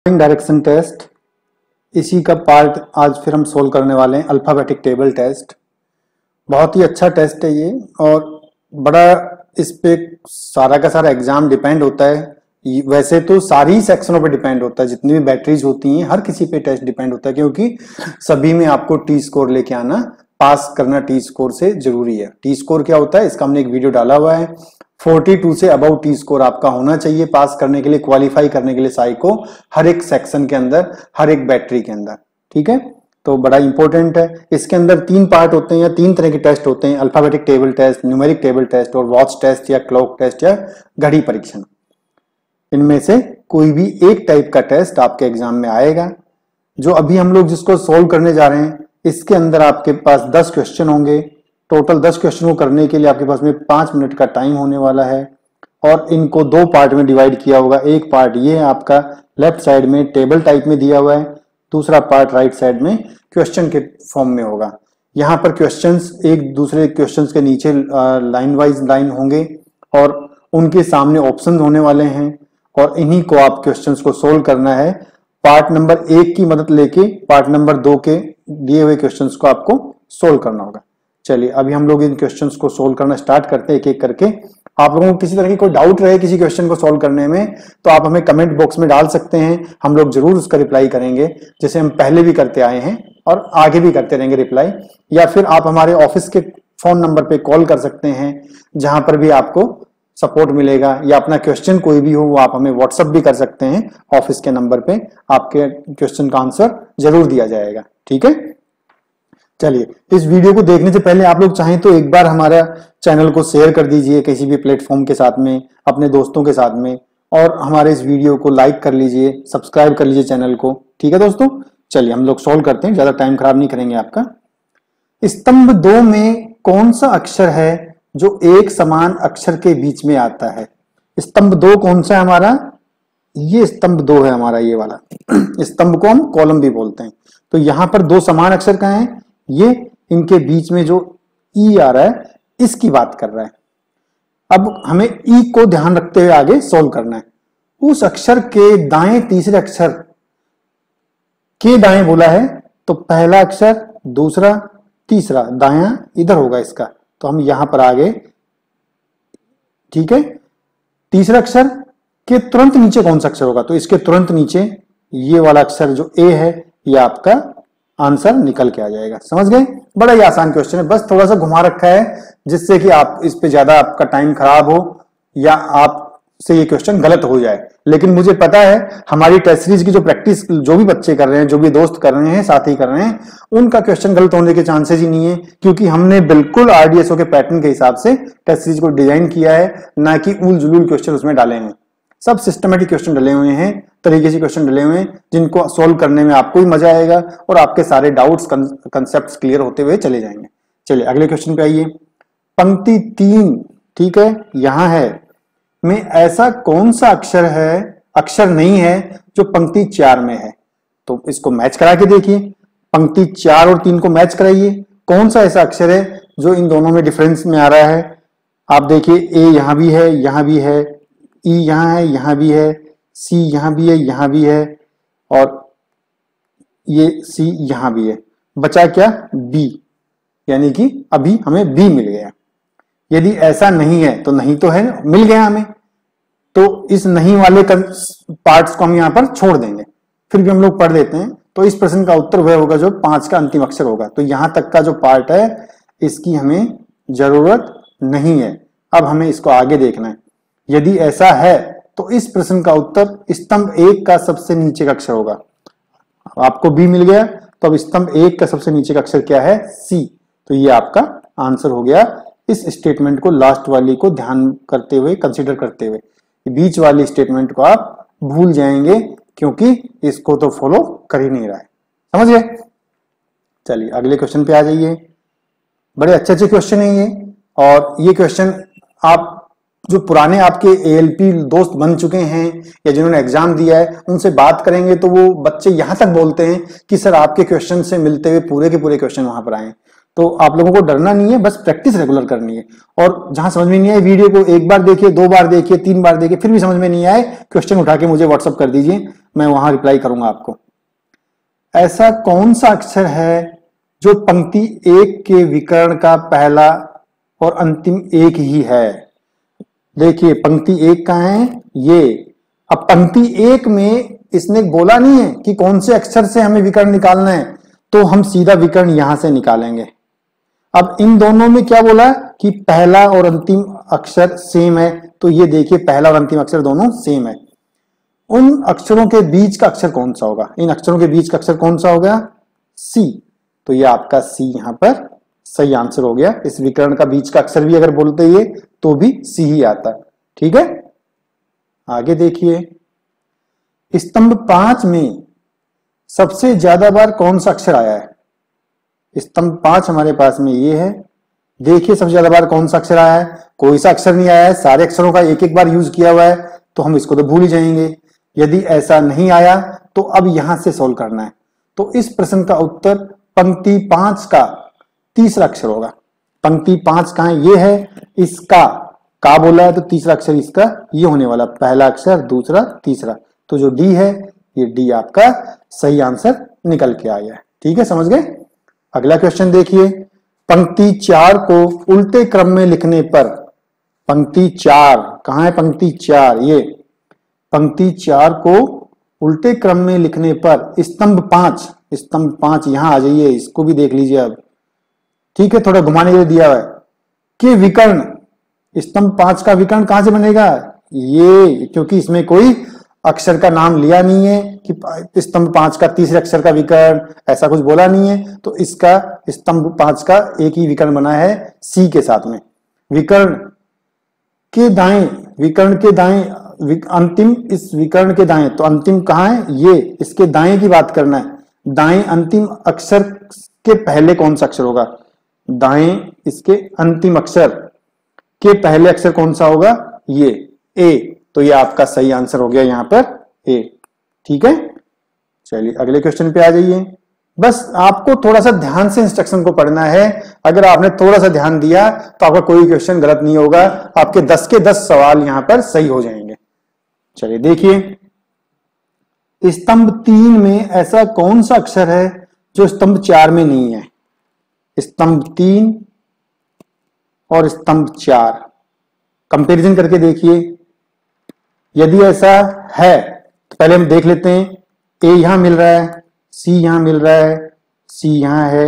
Direction test इसी का part आज फिर हम सोल्व करने वाले हैं। अल्फाबेटिक टेबल टेस्ट बहुत ही अच्छा टेस्ट है ये, और बड़ा इस पे सारा का सारा एग्जाम डिपेंड होता है। वैसे तो सारी सेक्शनों पे डिपेंड होता है, जितनी भी बैटरीज होती हैं हर किसी पे टेस्ट डिपेंड होता है, क्योंकि सभी में आपको टी स्कोर लेके आना, पास करना टी स्कोर से जरूरी है। टी स्कोर क्या होता है इसका हमने एक वीडियो डाला हुआ है। 42 से अबव टी स्कोर आपका होना चाहिए पास करने के लिए, क्वालिफाई करने के लिए साई को, हर एक सेक्शन के अंदर, हर एक बैटरी के अंदर। ठीक है, तो बड़ा इंपॉर्टेंट है। इसके अंदर 3 पार्ट होते हैं या 3 तरह के टेस्ट होते हैं: alphabetic table test, numeric table test और वॉच टेस्ट या क्लॉक टेस्ट या घड़ी परीक्षण। इनमें से कोई भी एक टाइप का टेस्ट आपके एग्जाम में आएगा। जो अभी हम लोग जिसको सोल्व करने जा रहे हैं, इसके अंदर आपके पास 10 क्वेश्चन होंगे। टोटल 10 क्वेश्चन को करने के लिए आपके पास में 5 मिनट का टाइम होने वाला है, और इनको 2 पार्ट में डिवाइड किया होगा। एक पार्ट ये है आपका लेफ्ट साइड में टेबल टाइप में दिया हुआ है, दूसरा पार्ट राइट साइड में क्वेश्चन के फॉर्म में होगा। यहाँ पर क्वेश्चंस एक दूसरे क्वेश्चंस के नीचे लाइन वाइज लाइन होंगे और उनके सामने ऑप्शन होने वाले हैं, और इन्हीं को आप क्वेश्चंस को सोल्व करना है। पार्ट नंबर 1 की मदद लेके पार्ट नंबर 2 के दिए हुए क्वेश्चंस को आपको सोल्व करना होगा। चलिए अभी हम लोग इन क्वेश्चंस को सोल्व करना स्टार्ट करते हैं एक एक करके। आप लोगों को किसी तरह की कोई डाउट रहे किसी क्वेश्चन को सोल्व करने में, तो आप हमें कमेंट बॉक्स में डाल सकते हैं, हम लोग जरूर उसका रिप्लाई करेंगे, जैसे हम पहले भी करते आए हैं और आगे भी करते रहेंगे रिप्लाई। या फिर आप हमारे ऑफिस के फोन नंबर पे कॉल कर सकते हैं, जहां पर भी आपको सपोर्ट मिलेगा, या अपना क्वेश्चन कोई भी हो वो आप हमें व्हाट्सएप भी कर सकते हैं। ऑफिस के नंबर पे आपके क्वेश्चन का आंसर जरूर दिया जाएगा। ठीक है, चलिए इस वीडियो को देखने से पहले आप लोग चाहें तो एक बार हमारा चैनल को शेयर कर दीजिए किसी भी प्लेटफॉर्म के साथ में, अपने दोस्तों के साथ में, और हमारे इस वीडियो को लाइक कर लीजिए, सब्सक्राइब कर लीजिए चैनल को। ठीक है दोस्तों, चलिए हम लोग सॉल्व करते हैं, ज्यादा टाइम खराब नहीं करेंगे आपका। स्तंभ 2 में कौन सा अक्षर है जो एक समान अक्षर के बीच में आता है? स्तंभ 2 कौन सा है हमारा? ये स्तंभ 2 है हमारा, ये वाला। स्तंभ को हम कॉलम भी बोलते हैं। तो यहां पर 2 समान अक्षर कहाँ हैं? ये इनके बीच में जो ई आ रहा है इसकी बात कर रहा है। अब हमें ई को ध्यान रखते हुए आगे सोल्व करना है। उस अक्षर के दाएं तीसरे अक्षर के दाएं बोला है, तो पहला अक्षर, दूसरा, तीसरा, दायां इधर होगा इसका, तो हम यहां पर आगे। ठीक है, तीसरा अक्षर के तुरंत नीचे कौन सा अक्षर होगा? तो इसके तुरंत नीचे ये वाला अक्षर जो ए है, ये आपका आंसर निकल के आ जाएगा। समझ गए? बड़ा ही आसान क्वेश्चन है, बस थोड़ा सा घुमा रखा है जिससे कि आप इस पे ज्यादा आपका टाइम खराब हो या आपसे ये क्वेश्चन गलत हो जाए। लेकिन मुझे पता है हमारी टेस्ट सीरीज की जो प्रैक्टिस जो भी बच्चे कर रहे हैं, जो भी दोस्त कर रहे हैं, साथी कर रहे हैं, उनका क्वेश्चन गलत होने के चांसेस ही नहीं है, क्योंकि हमने बिल्कुल आरडीएसओ के पैटर्न के हिसाब से टेस्ट सीरीज को डिजाइन किया है, ना कि उल जुलूल क्वेश्चन उसमें डाले हैं। सब सिस्टमेटिक क्वेश्चन डले हुए हैं, तरीके से क्वेश्चन डले हुए हैं, जिनको सोल्व करने में आपको भी मजा आएगा और आपके सारे डाउट्स कंसेप्ट्स क्लियर होते हुए चले जाएंगे। चलिए अगले क्वेश्चन पे आइए। पंक्ति 3, ठीक है, यहां है, में ऐसा कौन सा अक्षर नहीं है जो पंक्ति 4 में है? तो इसको मैच करा के देखिए। पंक्ति 4 और 3 को मैच कराइए। कौन सा ऐसा अक्षर है जो इन दोनों में डिफरेंस में आ रहा है? आप देखिए, ए यहां भी है, यहां भी है, ई यहां है, यहां भी है, सी यहां भी है, यहां भी है, और ये सी यहां भी है। बचा क्या? बी, यानी कि अभी हमें बी मिल गया। यदि ऐसा नहीं है तो नहीं तो है, मिल गया हमें, तो इस नहीं वाले पार्ट्स को हम यहां पर छोड़ देंगे, फिर भी हम लोग पढ़ देते हैं। तो इस प्रश्न का उत्तर वह होगा जो 5 का अंतिम अक्षर होगा। तो यहां तक का जो पार्ट है इसकी हमें जरूरत नहीं है। अब हमें इसको आगे देखना है। यदि ऐसा है तो इस प्रश्न का उत्तर स्तंभ 1 का सबसे नीचे का अक्षर होगा। आपको बी मिल गया, तो अब स्तंभ 1 का सबसे नीचे का अक्षर क्या है? सी। तो ये आपका आंसर हो गया। इस स्टेटमेंट को, लास्ट वाली को ध्यान करते हुए, कंसीडर करते हुए, बीच वाली स्टेटमेंट को आप भूल जाएंगे, क्योंकि इसको तो फॉलो कर ही नहीं रहा है। समझ गए? चलिए अगले क्वेश्चन पे आ जाइए। बड़े अच्छे अच्छे क्वेश्चन है ये, और ये क्वेश्चन आप जो पुराने आपके एएलपी दोस्त बन चुके हैं या जिन्होंने एग्जाम दिया है, उनसे बात करेंगे तो वो बच्चे यहां तक बोलते हैं कि सर आपके क्वेश्चन से मिलते हुए पूरे के पूरे क्वेश्चन वहां पर आए। तो आप लोगों को डरना नहीं है, बस प्रैक्टिस रेगुलर करनी है। और जहां समझ में नहीं आए वीडियो को एक बार देखिए, 2 बार देखिए, 3 बार देखिए, फिर भी समझ में नहीं आए, क्वेश्चन उठा के मुझे व्हाट्सअप कर दीजिए, मैं वहां रिप्लाई करूंगा आपको। ऐसा कौन सा अक्षर है जो पंक्ति 1 के विकर्ण का पहला और अंतिम एक ही है? देखिए पंक्ति 1 कहां है, ये। अब पंक्ति 1 में इसने बोला नहीं है कि कौन से अक्षर से हमें विकर्ण निकालना है, तो हम सीधा विकर्ण यहां से निकालेंगे। अब इन दोनों में क्या बोला कि पहला और अंतिम अक्षर सेम है, तो ये देखिए पहला और अंतिम अक्षर दोनों सेम है। उन अक्षरों के बीच का अक्षर कौन सा होगा? इन अक्षरों के बीच का अक्षर कौन सा होगा? सी। तो ये आपका सी यहां पर सही आंसर हो गया। इस विकर्ण का बीच का अक्षर भी अगर बोलते ये तो भी सी ही आता। ठीक है, आगे देखिए, स्तंभ 5 में सबसे ज्यादा बार कौन सा अक्षर आया है? स्तंभ 5 हमारे पास में ये है। देखिए सबसे ज्यादा बार कौन सा अक्षर आया है? कोई सा अक्षर नहीं आया है, सारे अक्षरों का एक एक बार यूज किया हुआ है, तो हम इसको तो भूल ही जाएंगे। यदि ऐसा नहीं आया तो अब यहां से सोल्व करना है। तो इस प्रश्न का उत्तर पंक्ति 5 का तीसरा अक्षर होगा। पंक्ति 5 कहां है? ये है। इसका का बोला है तो तीसरा अक्षर इसका ये होने वाला, पहला अक्षर, दूसरा, तीसरा। तो जो डी है, ये डी आपका सही आंसर निकल के आया है। ठीक है, समझ गए? अगला क्वेश्चन देखिए, पंक्ति 4 को उल्टे क्रम में लिखने पर, पंक्ति 4 कहां है? पंक्ति 4 ये। पंक्ति 4 को उल्टे क्रम में लिखने पर स्तंभ 5 यहां आ जाइए, इसको भी देख लीजिए अब। ठीक है, थोड़ा घुमाने के लिए दिया हुआ है कि विकर्ण, स्तंभ 5 का विकर्ण कहां से बनेगा? ये, क्योंकि इसमें कोई अक्षर का नाम लिया नहीं है कि स्तंभ 5 का तीसरे अक्षर का विकर्ण, ऐसा कुछ बोला नहीं है, तो इसका स्तंभ 5 का एक ही विकर्ण बना है सी के साथ में। विकर्ण के दाएं, विकर्ण के दाएं, अंतिम, इस विकर्ण के दाएं, तो अंतिम कहां है? ये। इसके दाएं की बात करना है। दाएं अंतिम अक्षर के पहले कौन सा अक्षर होगा? दाएं इसके अंतिम अक्षर के पहले अक्षर कौन सा होगा? ये, ए। तो ये आपका सही आंसर हो गया यहां पर ए। ठीक है, चलिए अगले क्वेश्चन पे आ जाइए। बस आपको थोड़ा सा ध्यान से इंस्ट्रक्शन को पढ़ना है। अगर आपने थोड़ा सा ध्यान दिया तो आपका कोई क्वेश्चन गलत नहीं होगा, आपके 10 के 10 सवाल यहां पर सही हो जाएंगे। चलिए देखिए, स्तंभ 3 में ऐसा कौन सा अक्षर है जो स्तंभ 4 में नहीं है? स्तंभ 3 और स्तंभ 4 कंपैरिजन करके देखिए। यदि ऐसा है तो पहले हम देख लेते हैं। ए यहां मिल रहा है, सी यहां मिल रहा है, सी यहां है,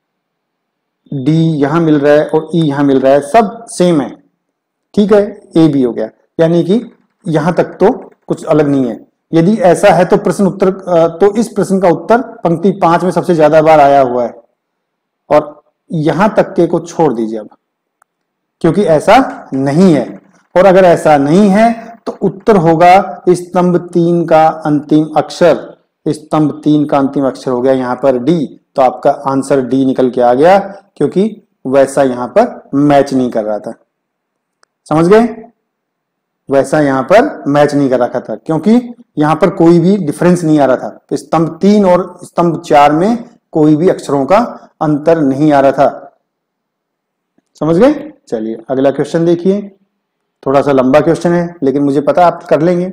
डी यहां मिल रहा है और ई यहां मिल रहा है, सब सेम है। ठीक है, ए भी हो गया, यानी कि यहां तक तो कुछ अलग नहीं है। यदि ऐसा है तो प्रश्न उत्तर, तो इस प्रश्न का उत्तर पंक्ति 5 में सबसे ज्यादा बार आया हुआ है, और यहां तक के को छोड़ दीजिए अब, क्योंकि ऐसा नहीं है। और अगर ऐसा नहीं है तो उत्तर होगा स्तंभ 3 का अंतिम अक्षर। स्तंभ 3 का अंतिम अक्षर हो गया यहां पर डी। तो आपका आंसर डी निकल के आ गया, क्योंकि वैसा यहां पर मैच नहीं कर रहा था। समझ गए? वैसा यहां पर मैच नहीं कर रखा था, क्योंकि यहां पर कोई भी डिफरेंस नहीं आ रहा था। तो स्तंभ 3 और स्तंभ 4 में कोई भी अक्षरों का अंतर नहीं आ रहा था। समझ गए? चलिए अगला क्वेश्चन देखिए। थोड़ा सा लंबा क्वेश्चन है, लेकिन मुझे पता आप कर लेंगे।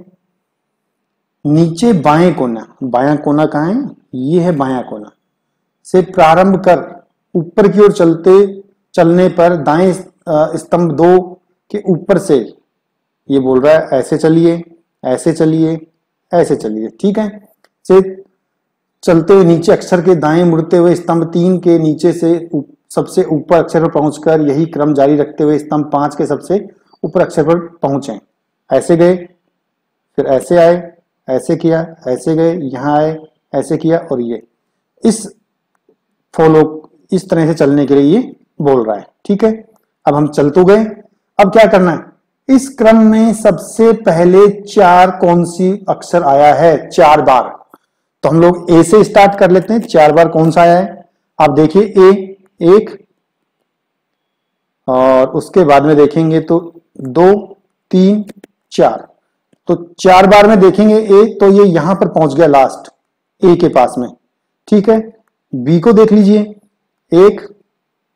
नीचे बाएं कोना, बायां कोना कहां है? ये है बायां कोना। से प्रारंभ कर ऊपर की ओर चलने पर दाएं स्तंभ 2 के ऊपर से, ये बोल रहा है ऐसे चलिए, ऐसे चलिए, ऐसे चलिए। ठीक है, से चलते हुए नीचे अक्षर के दाएं मुड़ते हुए स्तंभ 3 के नीचे से सबसे ऊपर अक्षर पर पहुंचकर यही क्रम जारी रखते हुए स्तंभ 5 के सबसे ऊपर अक्षर पर पहुंचे। ऐसे गए, फिर ऐसे आए, ऐसे किया, ऐसे गए, यहां आए, ऐसे किया, और ये इस फॉलो, इस तरह से चलने के लिए ये बोल रहा है। ठीक है, अब हम चल तो गए, अब क्या करना है? इस क्रम में सबसे पहले 4 कौन सी अक्षर आया है? 4 बार। तो हम लोग ए से स्टार्ट कर लेते हैं। 4 बार कौन सा आया है? आप देखिए, ए 1, और उसके बाद में देखेंगे तो 2, 3, 4। तो 4 बार में देखेंगे ए, तो ये यहां पर पहुंच गया लास्ट ए के पास में। ठीक है, बी को देख लीजिए, 1,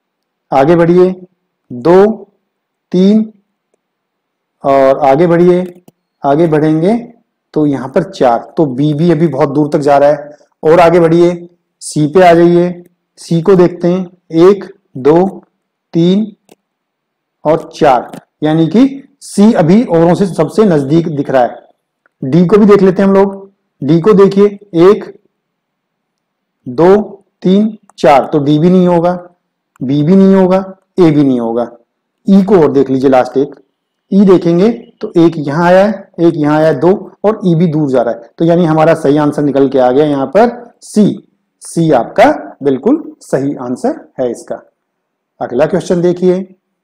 आगे बढ़िए, 2, 3 और आगे बढ़िए, आगे बढ़ेंगे तो यहां पर 4, तो बी भी अभी बहुत दूर तक जा रहा है। और आगे बढ़िए, सी पे आ जाइए, सी को देखते हैं, 1, 2, 3 और 4, यानी कि सी अभी औरों से सबसे नजदीक दिख रहा है। डी को भी देख लेते हैं हम लोग, डी को देखिए, 1, 2, 3, 4, तो डी भी नहीं होगा, बी भी नहीं होगा, ए भी नहीं होगा। ई को और देख लीजिए, लास्ट एक ई देखेंगे तो एक यहां आया है, एक यहां आया है, 2, और ई भी दूर जा रहा है, तो यानी हमारा सही आंसर निकल के आ गया यहां पर सी। सी आपका बिल्कुल सही आंसर है इसका। अगला क्वेश्चन देखिए,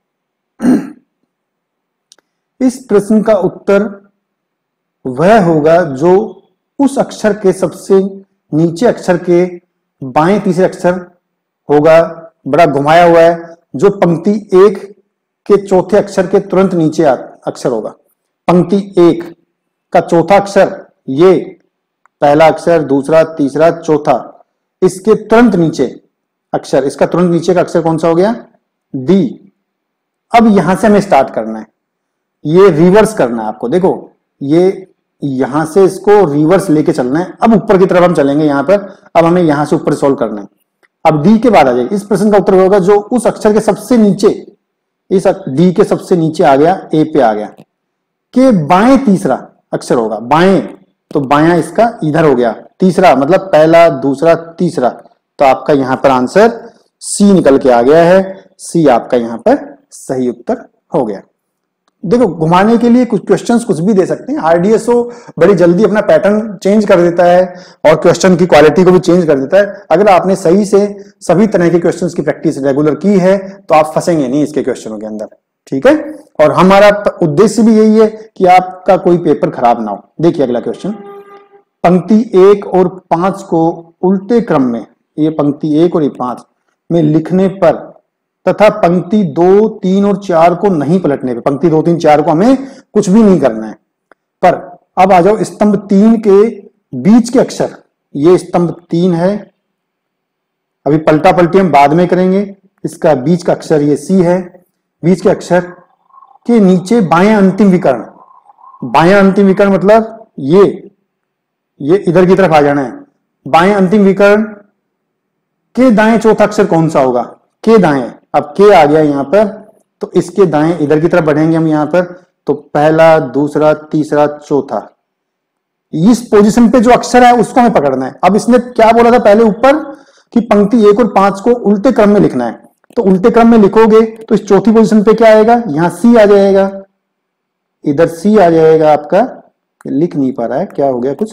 इस प्रश्न का उत्तर वह होगा जो उस अक्षर के सबसे नीचे अक्षर के बाएं तीसरे अक्षर होगा, बड़ा घुमाया हुआ है, जो पंक्ति 1 के चौथे अक्षर के तुरंत नीचे अक्षर होगा। पंक्ति 1 का चौथा अक्षर, ये पहला अक्षर, दूसरा, तीसरा, चौथा, इसके तुरंत नीचे अक्षर, इसका तुरंत नीचे का अक्षर कौन सा हो गया? डी। अब यहां से हमें स्टार्ट करना है, ये रिवर्स करना है आपको। देखो ये यहां से इसको रिवर्स लेके चलना है। अब ऊपर की तरफ हम चलेंगे यहां पर, अब हमें यहां से ऊपर सॉल्व करना है। अब डी के बाद आ जाए, इस प्रश्न का उत्तर होगा जो उस अक्षर के सबसे नीचे, इस डी के सबसे नीचे आ गया, ए पे आ गया, के बाएं तीसरा अक्षर होगा। बाएं तो बायां इसका इधर हो गया, तीसरा मतलब पहला, दूसरा, तीसरा, तो आपका यहां पर आंसर सी निकल के आ गया है। सी आपका यहां पर सही उत्तर हो गया। देखो घुमाने के लिए कुछ क्वेश्चंस कुछ भी दे सकते हैं, आरडीएसओ बड़ी जल्दी अपना पैटर्न चेंज कर देता है और क्वेश्चन की क्वालिटी को भी चेंज कर देता है। अगर आपने सही से सभी तरह के क्वेश्चंस की प्रैक्टिस रेगुलर की है तो आप फंसेंगे नहीं इसके क्वेश्चनों के अंदर, ठीक है। और हमारा उद्देश्य भी यही है कि आपका कोई पेपर खराब ना हो। देखिए अगला क्वेश्चन, पंक्ति 1 और 5 को उल्टे क्रम में, ये पंक्ति 1 और 5 में लिखने पर तथा पंक्ति 2, 3 और 4 को नहीं पलटने पे, पंक्ति 2, 3, 4 को हमें कुछ भी नहीं करना है, पर अब आ जाओ स्तंभ 3 के बीच के अक्षर, ये स्तंभ 3 है, अभी पलटा पलटी हम बाद में करेंगे। इसका बीच का अक्षर ये सी है, बीच के अक्षर के नीचे बायां अंतिम विकर्ण, बायां अंतिम विकर्ण मतलब ये इधर की तरफ आ जाना है। बाएं अंतिम विकर्ण के दाएं चौथा अक्षर कौन सा होगा? के दाएं, अब के आ गया यहां पर, तो इसके दाएं इधर की तरफ बढ़ेंगे हम यहां पर, तो पहला, दूसरा, तीसरा, चौथा, इस पोजीशन पे जो अक्षर है उसको हमें पकड़ना है। अब इसने क्या बोला था पहले ऊपर कि पंक्ति 1 और 5 को उल्टे क्रम में लिखना है, तो उल्टे क्रम में लिखोगे तो इस चौथी पोजीशन पे क्या आएगा? यहां सी आ जाएगा, इधर सी आ जाएगा आपका, लिख नहीं पा रहा है, क्या हो गया कुछ,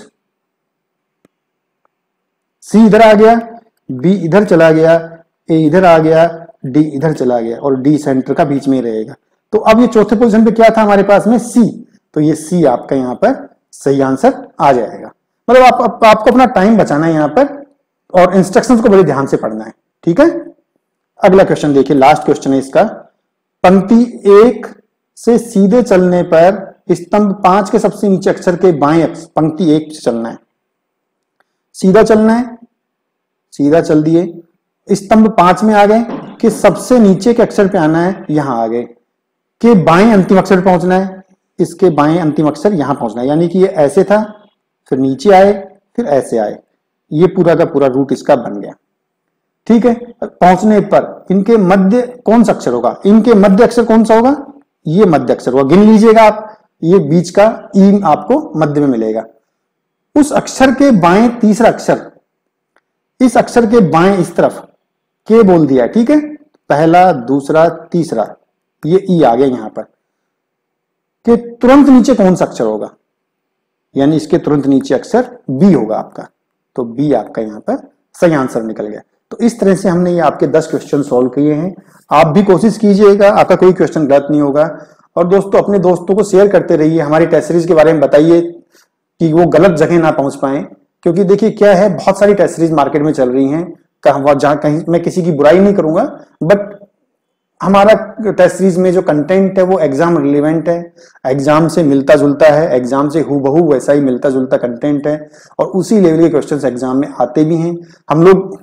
सी इधर आ गया, बी इधर चला गया, ए इधर आ गया, डी इधर चला गया, और डी सेंटर का बीच में रहेगा। तो अब ये चौथे पोजीशन पे क्या था हमारे पास में? सी, तो ये सी आपका यहां पर सही आंसर आ जाएगा। मतलब आपको अपना टाइम बचाना है यहां पर, और इंस्ट्रक्शंस को बड़े ध्यान से पढ़ना है, ठीक है। अगला क्वेश्चन देखिए, लास्ट क्वेश्चन है इसका, पंक्ति 1 से सीधे चलने पर स्तंभ 5 के सबसे नीचे अक्षर के बाएं अक्षर, पंक्ति 1 से चलना है, सीधा चलना है, सीधा चल दिए, स्तंभ 5 में आ गए कि सबसे नीचे के अक्षर पे आना है, यहां आ गए, के बाएं अंतिम अक्षर पे पहुंचना है, इसके बाएं अंतिम अक्षर यहां पहुंचना है, यानी कि ये ऐसे था, फिर नीचे आए, फिर ऐसे आए, ये पूरा का पूरा रूट इसका बन गया, ठीक है। पहुंचने पर इनके मध्य कौन सा अक्षर होगा? इनके मध्य अक्षर कौन सा होगा? ये मध्य अक्षर होगा, गिन लीजिएगा आप, ये बीच का ई आपको मध्य में मिलेगा। उस अक्षर के बाएं तीसरा अक्षर, इस अक्षर के बाएं इस तरफ के बोल दिया, ठीक है, पहला, दूसरा, तीसरा, ये ई आ गया यहां पर, के तुरंत नीचे कौन सा अक्षर होगा? यानी इसके तुरंत नीचे अक्षर बी होगा आपका, तो बी आपका यहां पर सही आंसर निकल गया। तो इस तरह से हमने ये आपके 10 क्वेश्चन सॉल्व किए हैं। आप भी कोशिश कीजिएगा, आपका कोई क्वेश्चन गलत नहीं होगा। और दोस्तों अपने दोस्तों को शेयर करते रहिए, हमारी टेस्ट सीरीज के बारे में बताइए कि वो गलत जगह ना पहुंच पाए, क्योंकि देखिए क्या है, बहुत सारी टेस्ट सीरीज मार्केट में चल रही हैं, जहां कहीं मैं किसी की बुराई नहीं करूंगा, बट हमारा टेस्ट सीरीज में जो कंटेंट है वो एग्जाम रिलेवेंट है, एग्जाम से मिलता जुलता है, एग्जाम से हूबहू वैसा ही मिलता जुलता कंटेंट है, और उसी लेवल के क्वेश्चंस एग्जाम में आते भी हैं। हम लोग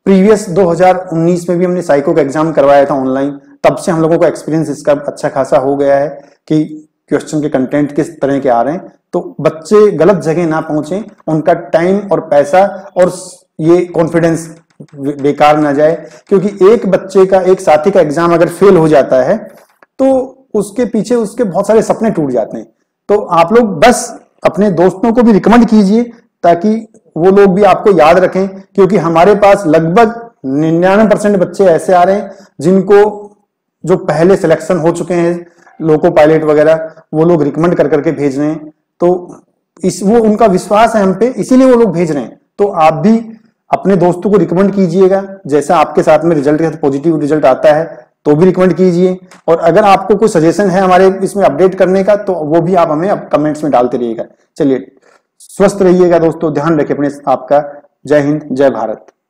प्रीवियस 2019 में भी हमने साइको का एग्जाम करवाया था ऑनलाइन, तब से हम लोगों को एक्सपीरियंस इसका अच्छा खासा हो गया है कि क्वेश्चन के कंटेंट किस तरह के आ रहे हैं। तो बच्चे गलत जगह ना पहुंचे, उनका टाइम और पैसा और ये कॉन्फिडेंस बेकार ना जाए, क्योंकि एक बच्चे का, एक साथी का एग्जाम अगर फेल हो जाता है तो उसके पीछे उसके बहुत सारे सपने टूट जाते हैं। तो आप लोग बस अपने दोस्तों को भी रिकमेंड कीजिए ताकि वो लोग भी आपको याद रखें, क्योंकि हमारे पास लगभग 99% बच्चे ऐसे आ रहे हैं जिनको जो पहले सिलेक्शन हो चुके हैं, लोको पायलट वगैरह, वो लोग रिकमेंड कर करके भेज रहे हैं। तो वो उनका विश्वास है हम पे, इसीलिए वो लोग भेज रहे हैं। तो आप भी अपने दोस्तों को रिकमेंड कीजिएगा, जैसा आपके साथ में रिजल्ट के साथ पॉजिटिव रिजल्ट आता है तो भी रिकमेंड कीजिए। और अगर आपको कोई सजेशन है हमारे इसमें अपडेट करने का तो वो भी आप हमें कमेंट्स में डालते रहिएगा। चलिए, स्वस्थ रहिएगा दोस्तों, ध्यान रखिए अपने आपका। जय हिंद, जय भारत।